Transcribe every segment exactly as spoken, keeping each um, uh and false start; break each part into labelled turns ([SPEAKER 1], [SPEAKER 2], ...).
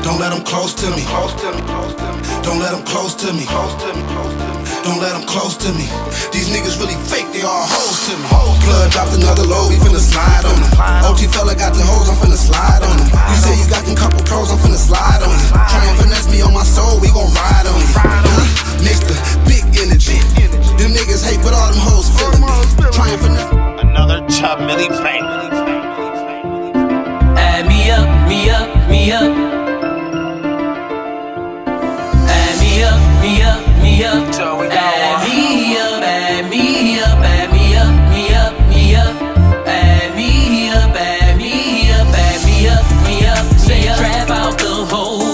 [SPEAKER 1] Don't let them close to me. Don't let them close to me. Don't let them close to me. These niggas really fake, they all hoes to me. Blood dropped another load, we finna slide on them. O G fella got the hoes, I'm finna slide on them. You say you got them couple pros, I'm finna slide on you. Try and finesse me on my soul, we gon' ride on you. Huh? Nigga, big energy. Them niggas hate, but all them hoes feeling me. Try and finesse.
[SPEAKER 2] Another Chub Millie bang.
[SPEAKER 3] Add me up, me up, me up. Add me up, me up, me up. Add me up, add me up, add me up, me up, me up. Add me up, add me up, add me up, me up. Say trap out the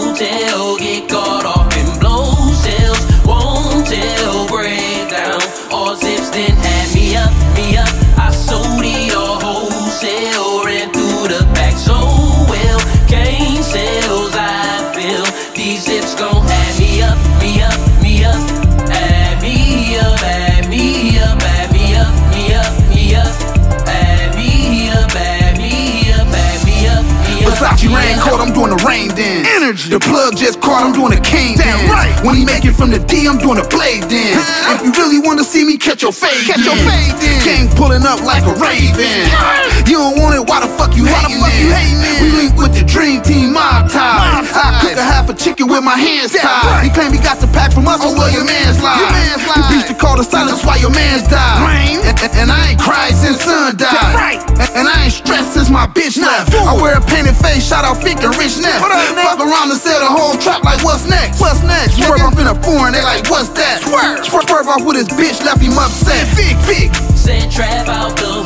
[SPEAKER 3] hotel, get caught off and blow sales. Won't tell, break down all zips, then add me up, me up. I sold it all wholesale, ran through the back so well. Cane sales, I feel these zips gon' add me up, me up, me up. Add me up, add me up, add me up, me up, me up. Add me up, add me up, add me up, me up.
[SPEAKER 1] Versace raincoat, I'm doing the rain dance. Energy. The plug just caught, I'm doing a cane dance. Right. When he make it from the D, I'm doing a blade dance. If you really wanna see me, catch your fade. Catch your fade then. Gang pulling up like a raven. You don't want it, why the fuck you hating then? We link with the dream team, mob tie. I cook a half a chicken with my hands tied. He claim he got the pack from us, so where your man's lie? You preach the call to silence while your man's died. And, and, and I ain't cried since son died. And, and I ain't stressed since my bitch left. I wear a painted face, shout out Fink and Rich Neff. Fuck around and sell the whole trap like what's next? What's next? Swerve off in a foreign, they like what's that? Swerve, swerve off with his bitch, left him upset. Fig, fig.
[SPEAKER 3] Send trap out the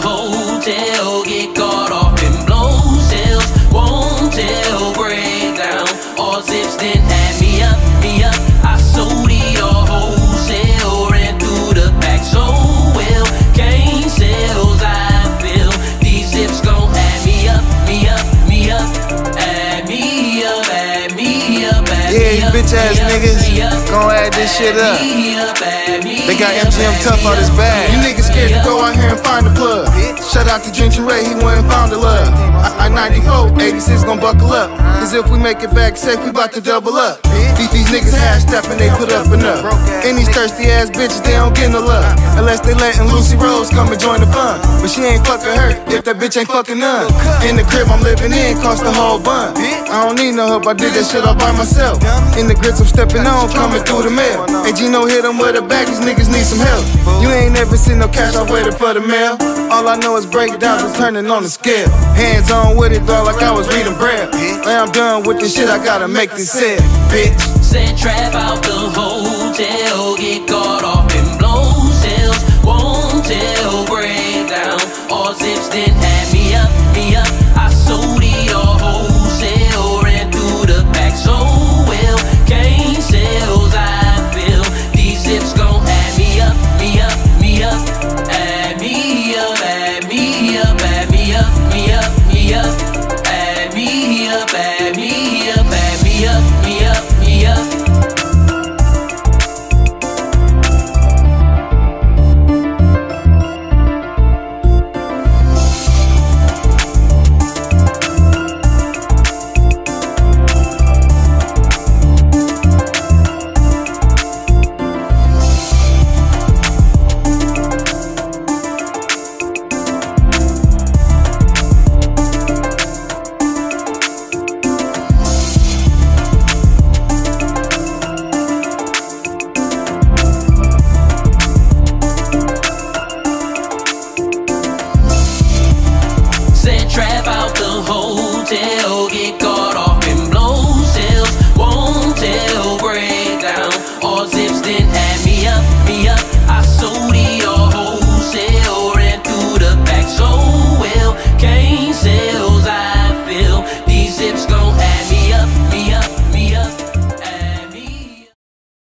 [SPEAKER 3] hotel, get caught off and blow sales. Won't tell, break down all zips, then add me up, me up. I sold it all wholesale, ran through the back so well. Cane sales, I feel these zips gon' add me up, me up, me up. Add me up, add me up, add
[SPEAKER 4] Yeah,
[SPEAKER 3] me
[SPEAKER 4] you
[SPEAKER 3] up,
[SPEAKER 4] bitch ass
[SPEAKER 3] me up,
[SPEAKER 4] niggas,
[SPEAKER 3] me up.
[SPEAKER 4] gon' add this shit up.
[SPEAKER 3] Add me up, add me
[SPEAKER 4] They got
[SPEAKER 3] up,
[SPEAKER 4] M G M
[SPEAKER 3] add
[SPEAKER 4] tough
[SPEAKER 3] me
[SPEAKER 4] on his
[SPEAKER 3] up,
[SPEAKER 4] bag.
[SPEAKER 3] me
[SPEAKER 4] You
[SPEAKER 3] up,
[SPEAKER 4] niggas scared
[SPEAKER 3] me
[SPEAKER 4] to
[SPEAKER 3] up.
[SPEAKER 4] go out here and find the plug. Shout out to Drink Ray, he went and found the love. I ninety-four, eighty-six gon' buckle up. Cause if we make it back safe, we bout to double up. These, these niggas half stepping, they put up and up. And these thirsty ass bitches, they don't get no love. Unless they letting Lucy Rose come and join the fun. But she ain't fucking her if that bitch ain't fucking none. In the crib I'm living in, cost the whole bun. I don't need no help, I did that shit all by myself. In the grits I'm stepping on, coming through the mail. Hey Gino hit them with a bag, these niggas need some help. You ain't never seen no cash, I waited for the mail. All I know is breakdowns and turning on the scale. Hands on with it, dog, like I was reading braille. When I'm done with this shit, I gotta make this sale, bitch.
[SPEAKER 3] Send trap out the hotel,